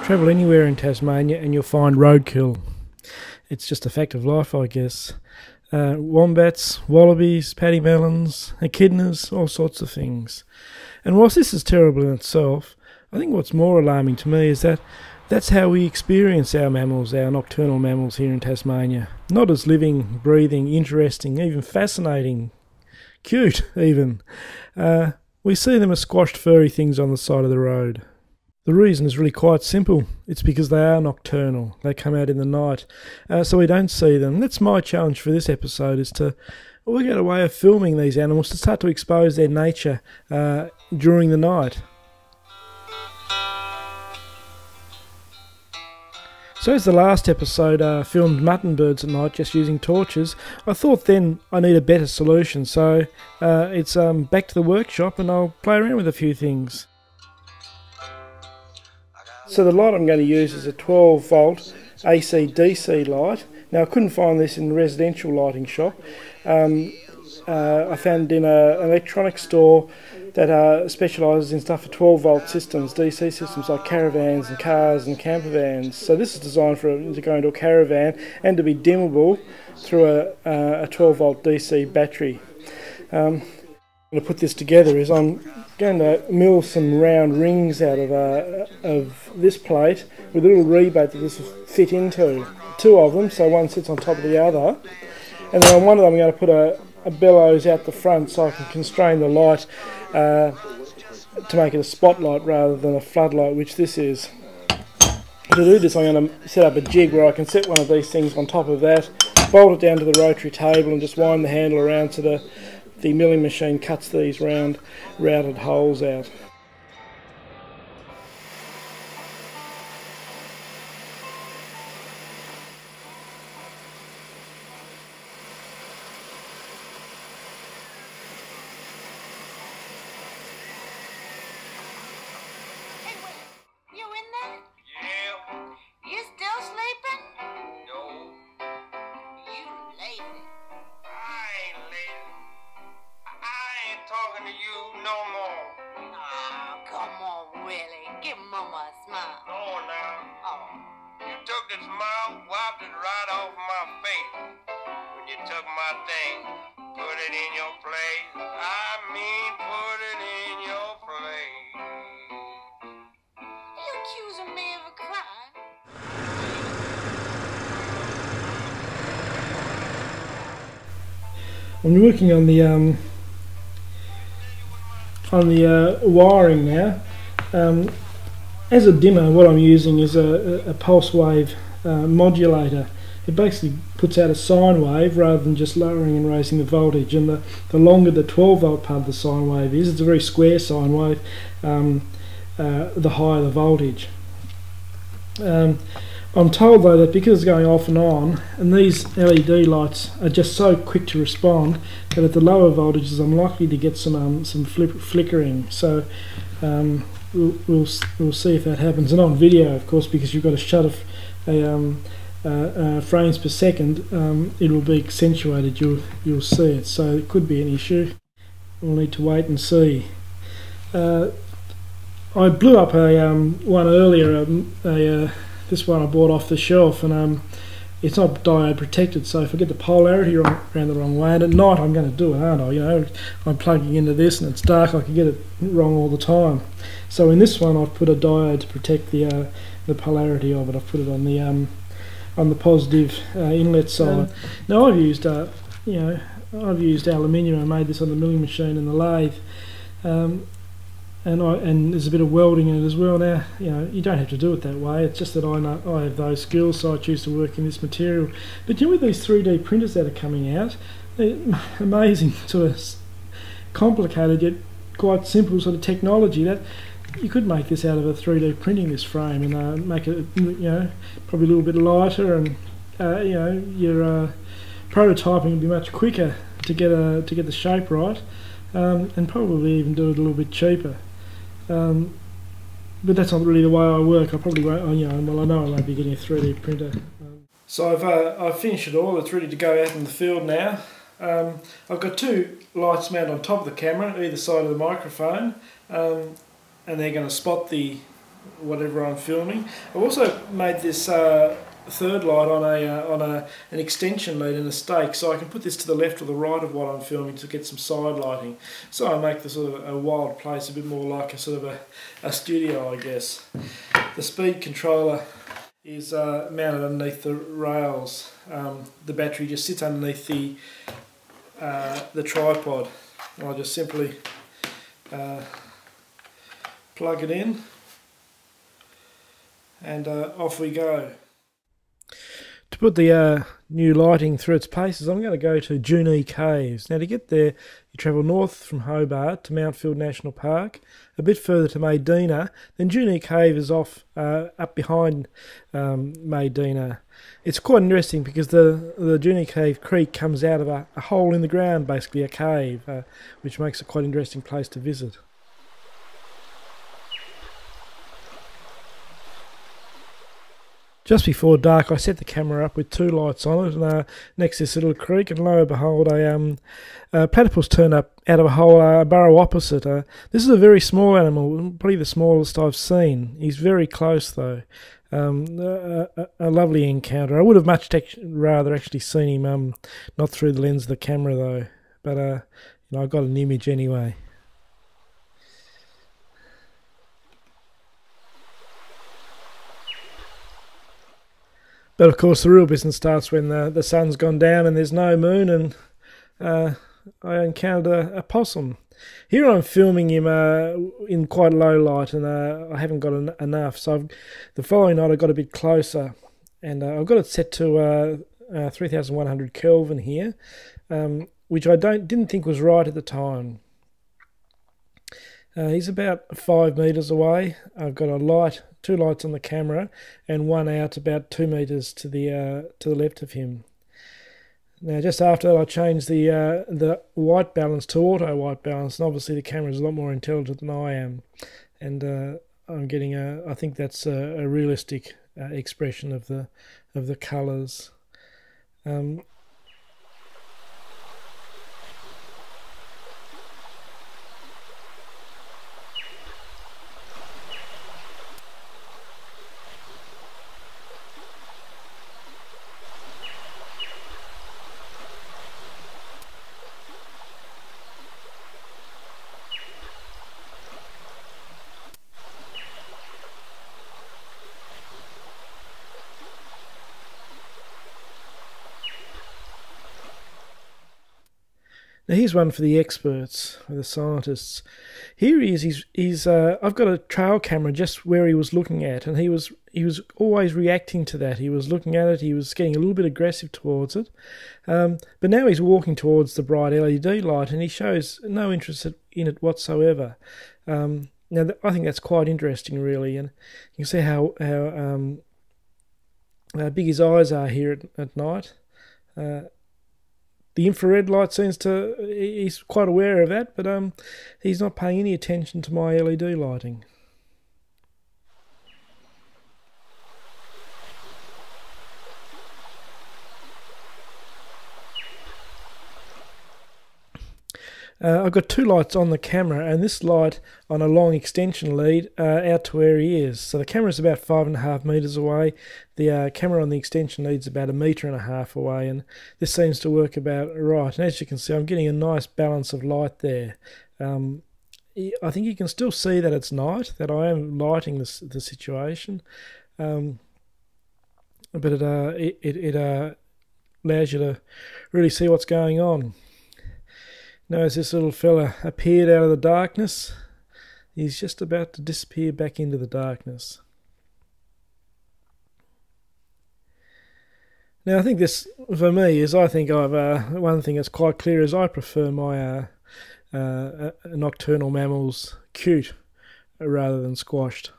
Travel anywhere in Tasmania and you'll find roadkill. It's just a fact of life, I guess. Wombats, wallabies, paddymmelons, echidnas, all sorts of things. And whilst this is terrible in itself, I think what's more alarming to me is that that's how we experience our mammals, our nocturnal mammals here in Tasmania. Not as living, breathing, interesting, even fascinating, cute even. We see them as squashed furry things on the side of the road. The reason is really quite simple. It's because they are nocturnal. They come out in the night, so we don't see them. That's my challenge for this episode, is to work out a way of filming these animals to start to expose their nature during the night. So as the last episode filmed mutton birds at night just using torches, I thought then I need a better solution. So it's back to the workshop and I'll play around with a few things. So the light I'm going to use is a 12 volt AC DC light. Now I couldn't find this in the residential lighting shop. I found it in an electronics store that specialises in stuff for 12 volt systems, DC systems like caravans and cars and camper vans. So this is designed to go into a caravan and to be dimmable through a 12 volt DC battery. To put this together is I'm going to mill some round rings out of this plate with a little rebate that this will fit into. Two of them, so one sits on top of the other, and then on one of them I'm going to put a bellows out the front so I can constrain the light to make it a spotlight rather than a floodlight, which this is. To do this I'm going to set up a jig where I can set one of these things on top of that, bolt it down to the rotary table and just wind the handle around so the milling machine cuts these round routed holes out. Talking to you no more. Oh, come on, Willie. Give Mama a smile. No, now. Oh. You took the smile, wiped it right off my face. When you took my thing, put it in your place. I mean, put it in your place. You accusing me of a crime? I'm working on the wiring now. As a dimmer, what I'm using is a pulse wave modulator. It basically puts out a sine wave rather than just lowering and raising the voltage, and the longer the 12 volt part of the sine wave is, it's a very square sine wave, the higher the voltage. I'm told though that because it's going off and on, and these LED lights are just so quick to respond, that at the lower voltages I'm likely to get some flickering. So we'll see if that happens. And on video, of course, because you've got a shutter frames per second, it will be accentuated. You'll see it. So it could be an issue. We'll need to wait and see. I blew up one earlier. This one I bought off the shelf, and it's not diode protected, so if I get the polarity around the wrong way, and at night I'm going to do it, aren't I? You know, I'm plugging into this and it's dark, I can get it wrong all the time. So in this one I've put a diode to protect the polarity of it. I've put it on the positive inlet side. Now I've used I've used aluminium. I made this on the milling machine and the lathe. And there's a bit of welding in it as well. Now, you know, you don't have to do it that way. It's just that I have those skills, so I choose to work in this material. But you know, with these 3D printers that are coming out, they're amazing, sort of complicated yet quite simple sort of technology that you could make this out of a 3D printing this frame and make it, you know, probably a little bit lighter, and you know, your prototyping would be much quicker to get the shape right, and probably even do it a little bit cheaper. But that's not really the way I work. I probably won't, you know, well, I know I won't be getting a 3D printer. So I've finished it all. It's ready to go out in the field now. I've got two lights mounted on top of the camera, either side of the microphone, and they're going to spot the whatever I'm filming. I've also made this third light on an extension lead and a stake, so I can put this to the left or the right of what I'm filming to get some side lighting. So I make the sort of a wild place a bit more like a sort of a studio, I guess. The speed controller is mounted underneath the rails. The battery just sits underneath the tripod. I'll just simply plug it in and off we go. To put the new lighting through its paces, I'm going to go to Junee Caves. Now to get there, you travel north from Hobart to Mountfield National Park, a bit further to Maydena, then Junee Cave is off up behind Maydena. It's quite interesting because the Junee Cave Creek comes out of a hole in the ground, basically a cave, which makes it quite an interesting place to visit. Just before dark, I set the camera up with two lights on it, and next to this little creek, and lo and behold, a platypus turned up out of a hole, a burrow opposite. This is a very small animal, probably the smallest I've seen. He's very close though. A lovely encounter. I would have much rather actually seen him, not through the lens of the camera though, but you know, I got an image anyway. But of course the real business starts when the sun's gone down and there's no moon, and I encountered a possum. Here I'm filming him in quite low light, and I haven't got enough, so the following night I got a bit closer, and I've got it set to 3100 Kelvin here, which I didn't think was right at the time. He's about 5 metres away. I've got two lights on the camera, and one out about 2 metres to the left of him. Now, just after that, I changed the white balance to auto white balance, and obviously the camera is a lot more intelligent than I am, and I'm getting I think that's a realistic expression of the colours. Now here's one for the experts, for the scientists. Here he is. I've got a trail camera just where he was looking at, and he was always reacting to that. He was looking at it. He was getting a little bit aggressive towards it. But now he's walking towards the bright LED light, and he shows no interest in it whatsoever. Now I think that's quite interesting, really, and you can see how big his eyes are here at night. The infrared light he's quite aware of that, but he's not paying any attention to my LED lighting. I've got two lights on the camera, and this light on a long extension lead out to where he is. So the camera's about 5.5 metres away. The camera on the extension lead's about 1.5 metres away, and this seems to work about right. And as you can see, I'm getting a nice balance of light there. I think you can still see that it's night, that I am lighting the situation, but it allows you to really see what's going on. Now as this little fella appeared out of the darkness, he's just about to disappear back into the darkness. Now I think this, for me, is one thing that's quite clear is I prefer my nocturnal mammals cute rather than squashed.